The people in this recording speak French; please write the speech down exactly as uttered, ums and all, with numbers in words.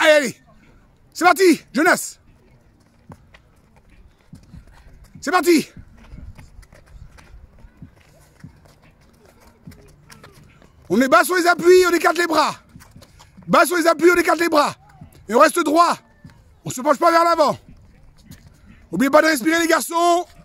Allez, allez. C'est parti, jeunesse. C'est parti. On est bas sur les appuis, on écarte les bras. Bas sur les appuis, on écarte les bras. Et on reste droit. On se penche pas vers l'avant. N'oubliez pas de respirer les garçons.